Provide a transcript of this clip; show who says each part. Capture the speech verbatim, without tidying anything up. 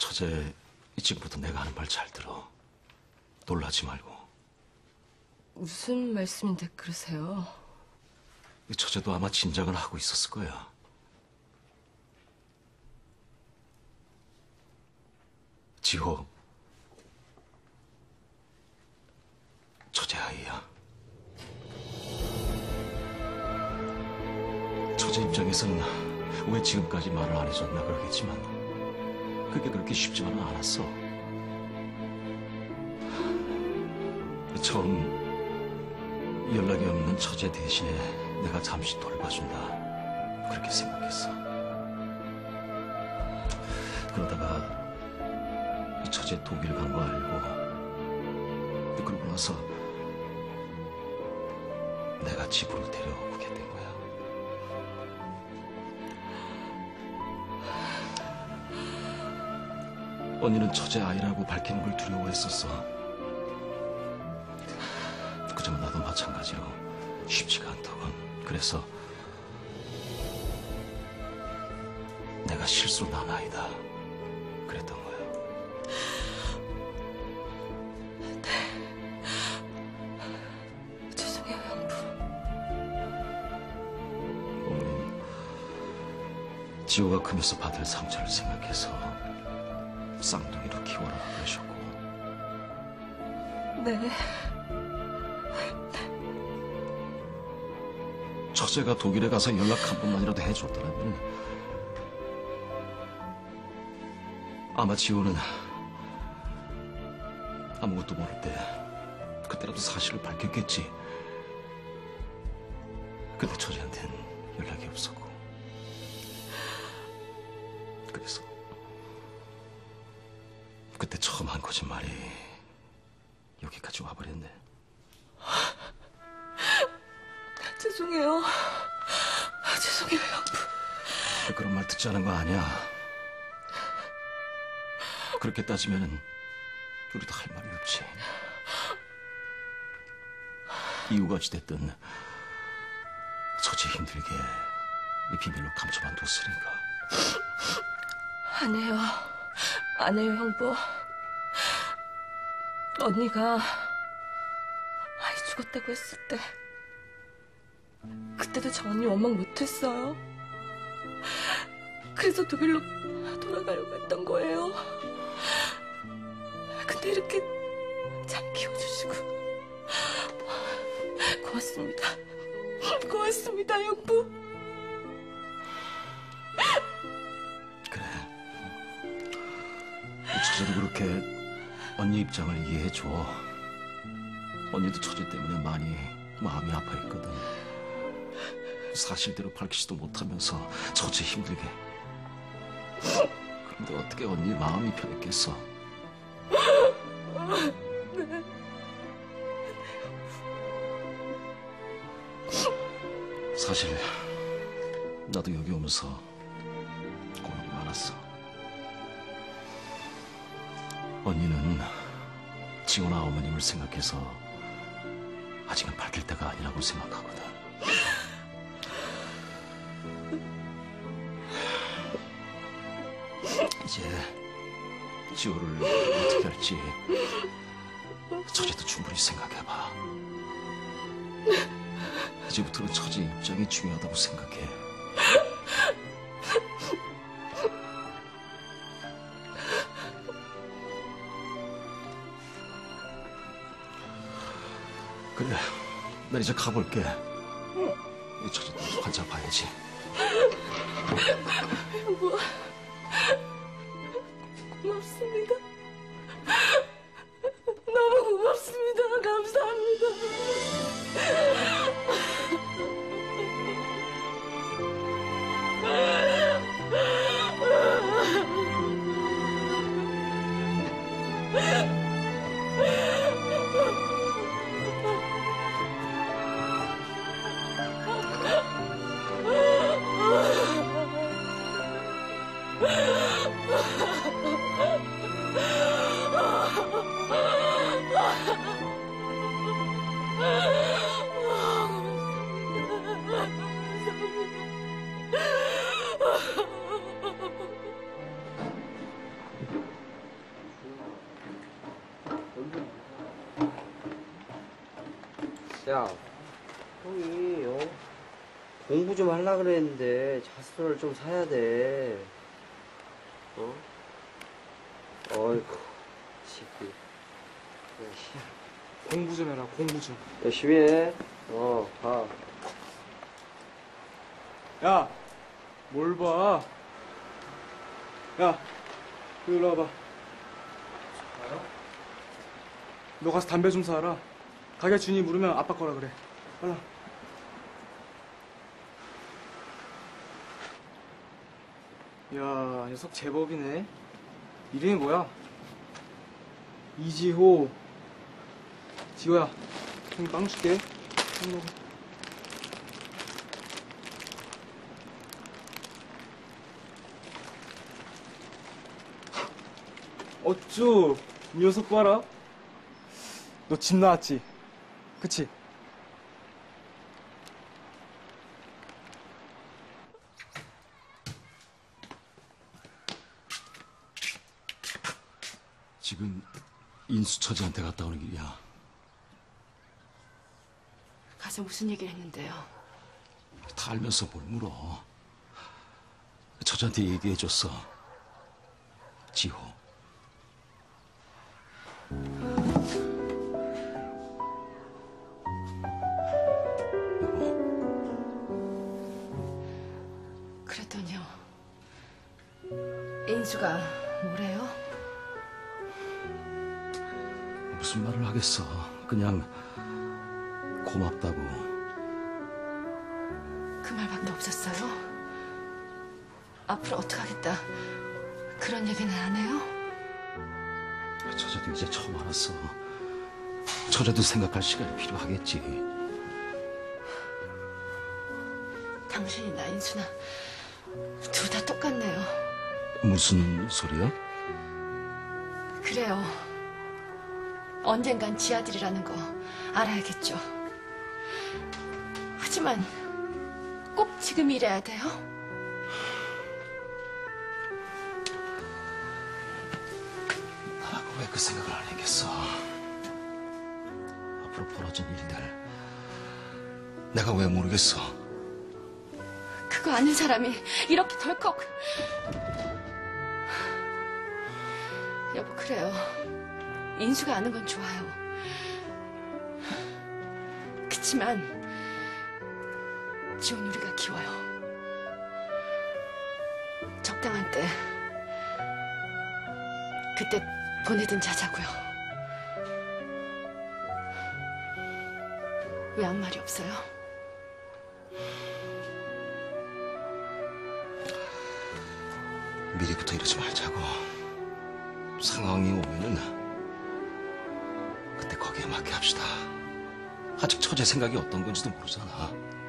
Speaker 1: 처제, 지금부터 내가 하는 말 잘 들어. 놀라지 말고.
Speaker 2: 무슨 말씀인데 그러세요?
Speaker 1: 처제도 아마 짐작은 하고 있었을 거야. 지호, 처제 아이야. 처제 입장에서는 왜 지금까지 말을 안 해줬나 그러겠지만 그게 그렇게 쉽지만은 않았어. 처음 연락이 없는 처제 대신에 내가 잠시 돌봐준다 그렇게 생각했어. 그러다가 처제 독일 간 거 알고 그러고 나서 내가 집으로 데려오게 된 거야. 언니는 처제 아이라고 밝히는 걸 두려워했었어. 그지만 나도 마찬가지로 쉽지가 않더군. 그래서 내가 실수로 난 아이다 그랬던 거야.
Speaker 2: 네. 죄송해요, 형부.
Speaker 1: 어머니는 지호가 크면서 받을 상처를 생각해서 쌍둥이로 키워라 그러셨고.
Speaker 2: 네.
Speaker 1: 처제가 독일에 가서 연락 한 번만이라도 해줬더라면 아마 지호는 아무것도 모를 때 그때라도 사실을 밝혔겠지. 근데 처제한테는 연락이 없었고. 그래서 그때 처음 한 거짓말이 여기까지 와버렸네.
Speaker 2: 죄송해요. 죄송해요, 형부.
Speaker 1: 그런 말 듣지 않은 거 아니야. 그렇게 따지면은 우리도 할 말이 없지. 이유가 어찌됐든 처제 힘들게 이 비밀로 감춰만 뒀으니까.
Speaker 2: 아니에요. 아니에요, 형부. 언니가 아이 죽었다고 했을 때 그때도 저 언니 원망 못했어요. 그래서 독일로 돌아가려고 했던 거예요. 근데 이렇게 잘 키워주시고 고맙습니다. 고맙습니다, 형부.
Speaker 1: 그래. 처제도 그렇게 언니 입장을 이해해줘. 언니도 처제 때문에 많이 마음이 아파했거든. 사실대로 밝히지도 못하면서 처제 힘들게. 그런데 어떻게 언니 마음이 편했겠어?
Speaker 2: 네.
Speaker 1: 사실 나도 여기 오면서 고민이 많았어. 언니는 지호나 어머님을 생각해서 아직은 밝힐 때가 아니라고 생각하거든. 이제 지호를 어떻게 할지 처제도 충분히 생각해봐. 이제부터는 처제 입장이 중요하다고 생각해. 그래, 난 이제 가볼게. 이 처제 환자 봐야지.
Speaker 2: 형부, 고맙습니다. 너무 고맙습니다. 감사합니다.
Speaker 3: 야, 형이 어? 공부 좀 하려 그랬는데 자수를 좀 사야 돼. 어? 어이구, 지금
Speaker 4: 공부 좀 해라, 공부 좀.
Speaker 3: 열심히 해. 어, 가.
Speaker 4: 야, 뭘 봐. 야, 이리 와봐. 너 가서 담배 좀 사라. 가게 주인이 물으면 아빠 거라 그래. 빨라. 야, 녀석 제법이네. 이름이 뭐야? 이지호. 지호야, 형 빵 줄게. 빵 먹어. 어쭈, 이 녀석 봐라. 너 집 나왔지? 그치?
Speaker 1: 지금 인수 처지한테 갔다 오는 길이야.
Speaker 2: 가서 무슨 얘기를 했는데요?
Speaker 1: 다 알면서 뭘 물어. 처지한테 얘기해줬어. 지호.
Speaker 2: 그랬더니요. 인수가 뭐래요?
Speaker 1: 무슨 말을 하겠어. 그냥 고맙다고.
Speaker 2: 그 말밖에 없었어요? 앞으로 어떡하겠다. 그런 얘기는 안 해요?
Speaker 1: 처제도 이제 처음 알았어. 처제도 생각할 시간이 필요하겠지.
Speaker 2: 당신이나 인수나 둘 다 똑같네요.
Speaker 1: 무슨 소리야?
Speaker 2: 그래요. 언젠간 지 아들이라는 거 알아야겠죠. 하지만 꼭 지금 이래야 돼요?
Speaker 1: 나라고 왜 그 생각을 안 했겠어. 앞으로 벌어진 일들 내가 왜 모르겠어.
Speaker 2: 그거 아는 사람이 이렇게 덜컥. 여보, 그래요. 인수가 아는 건 좋아요. 그치만 지원 우리가 키워요. 적당한 때 그때 보내든 자자고요. 왜 아무 말이 없어요?
Speaker 1: 미리부터 이러지 말자고. 상황이 오면은 그때 거기에 맞게 합시다. 아직 처제 생각이 어떤 건지도 모르잖아.